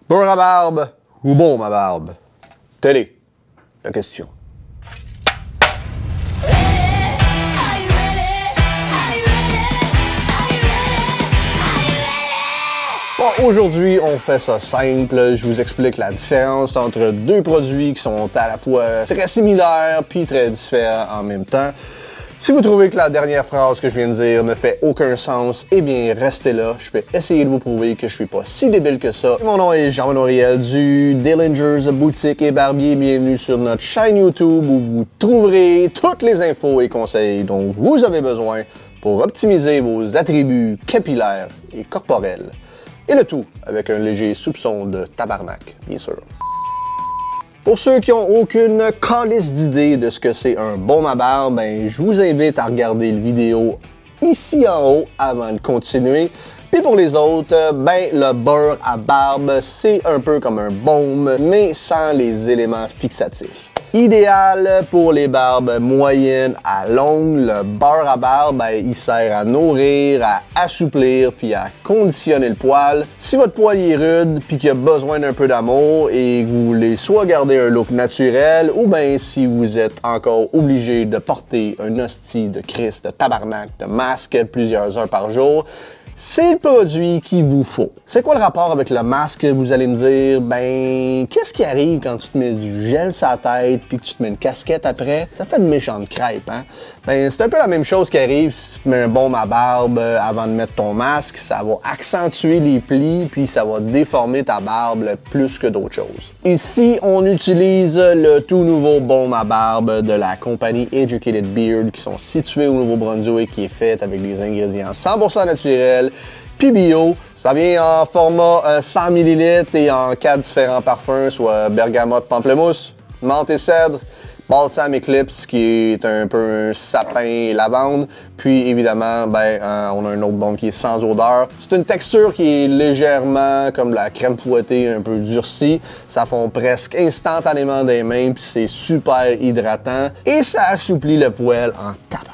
Beurre à barbe ou baume à barbe? Telle est la question. Bon, aujourd'hui, on fait ça simple. Je vous explique la différence entre deux produits qui sont à la fois très similaires puis très différents en même temps. Si vous trouvez que la dernière phrase que je viens de dire ne fait aucun sens, eh bien, restez là. Je vais essayer de vous prouver que je suis pas si débile que ça. Mon nom est Jean-Benoît Riel du Dillinger's Boutique et Barbier. Bienvenue sur notre chaîne YouTube où vous trouverez toutes les infos et conseils dont vous avez besoin pour optimiser vos attributs capillaires et corporels. Et le tout avec un léger soupçon de tabarnak, bien sûr. Pour ceux qui n'ont aucune calice d'idée de ce que c'est un baume à barbe, ben, je vous invite à regarder la vidéo ici en haut avant de continuer. Puis pour les autres, ben, le beurre à barbe, c'est un peu comme un baume, mais sans les éléments fixatifs. Idéal pour les barbes moyennes à longues, le beurre à barbe, ben, il sert à nourrir, à assouplir puis à conditionner le poil. Si votre poil est rude puis qu'il a besoin d'un peu d'amour et que vous voulez soit garder un look naturel ou bien si vous êtes encore obligé de porter un hostie de Christ, de tabarnak, de masque plusieurs heures par jour, c'est le produit qu'il vous faut. C'est quoi le rapport avec le masque, vous allez me dire? Ben, qu'est-ce qui arrive quand tu te mets du gel sur la tête puis que tu te mets une casquette après? Ça fait une méchante crêpe, hein? Ben, c'est un peu la même chose qui arrive si tu te mets un baume à barbe avant de mettre ton masque. Ça va accentuer les plis puis ça va déformer ta barbe plus que d'autres choses. Ici, on utilise le tout nouveau baume à barbe de la compagnie Educated Beard qui sont situés au Nouveau-Brunswick, qui est fait avec des ingrédients 100% naturels puis bio. Ça vient en format 100 ml et en 4 différents parfums, soit bergamote, pamplemousse, menthe et cèdre, balsam Eclipse qui est un peu un sapin et lavande, puis évidemment ben, on a un autre baume qui est sans odeur. C'est une texture qui est légèrement comme la crème fouettée, un peu durcie. Ça fond presque instantanément des mains, puis c'est super hydratant et ça assouplit le poil en tabac.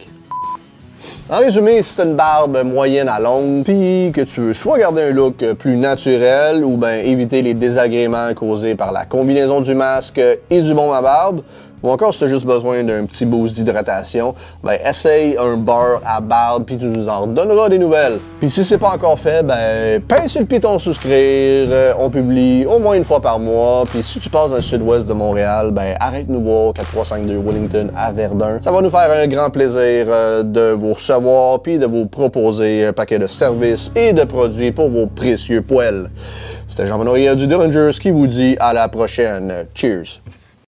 En résumé, si c'est une barbe moyenne à longue, puis que tu veux soit garder un look plus naturel ou bien éviter les désagréments causés par la combinaison du masque et du baume à barbe, ou encore si tu as juste besoin d'un petit boost d'hydratation, ben essaye un beurre à barbe puis tu nous en redonneras des nouvelles. Puis si c'est pas encore fait, ben pince le piton souscrire, on publie au moins une fois par mois, puis si tu passes dans le sud-ouest de Montréal, ben arrête nous voir 4352 Wellington à Verdun. Ça va nous faire un grand plaisir de vous recevoir puis de vous proposer un paquet de services et de produits pour vos précieux poils. C'était Jean-Benoît Riel du Dillinger's qui vous dit à la prochaine. Cheers!